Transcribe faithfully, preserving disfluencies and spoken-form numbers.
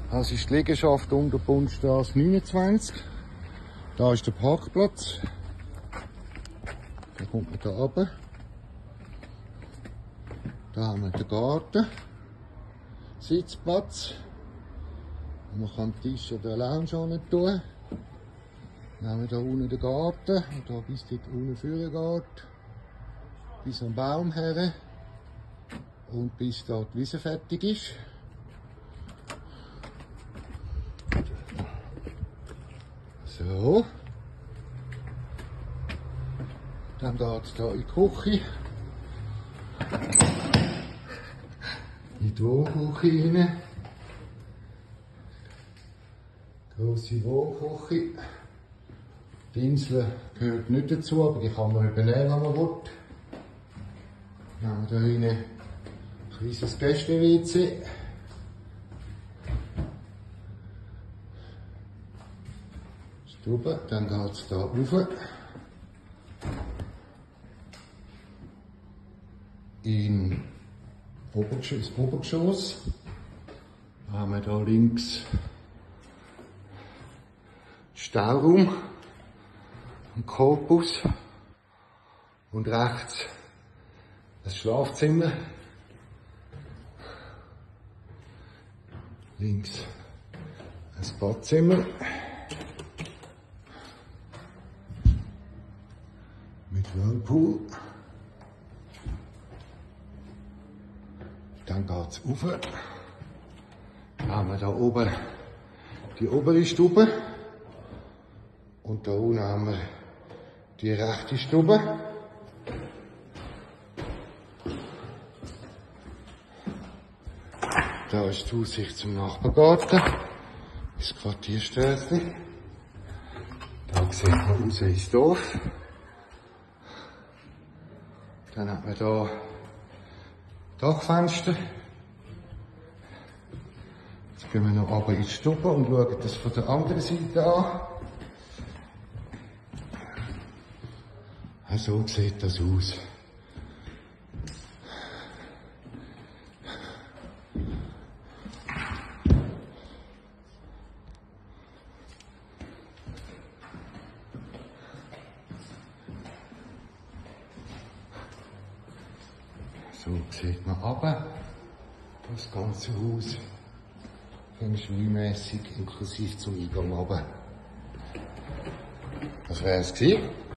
Das ist die Liegenschaft unter Bundstraße neunundzwanzig. Da ist der Parkplatz. Da kommt man da runter. Da haben wir den Garten. Sitzplatz. Und man kann den Tisch oder den Lounge unten tun. Dann haben wir hier unten den Garten. Und da bis dort unten vorne geht. Bis am Baum her. Und bis da die Wiese fertig ist. So. Dann geht es hier in die Küche. In die Wohnküche rein. Grosse Wohnküche. Die Insel gehört nicht dazu, aber die kann man übernehmen, wenn man will. Dann haben wir hier rein ein kleines Gäste-W C. Stube, dann geht es hier rauf. In das Obergeschoss. Da haben wir hier links den Stauraum, einen Korpus und rechts das Schlafzimmer. Links ein Badzimmer mit Whirlpool. Dann geht es rauf. Dann haben wir da oben die obere Stube. Und da unten haben wir die rechte Stube. Da ist die Aussicht zum Nachbargarten. Das Quartierstraße. Da sieht man raus ins Dorf. Dann hat man hier Dachfenster. Jetzt gehen wir noch runter in die Stube und schauen das von der anderen Seite an. So sieht das aus. So sieht man runter, das ganze Haus, feng shui-mässig, inklusive zum Eingang runter. Das wär's gewesen.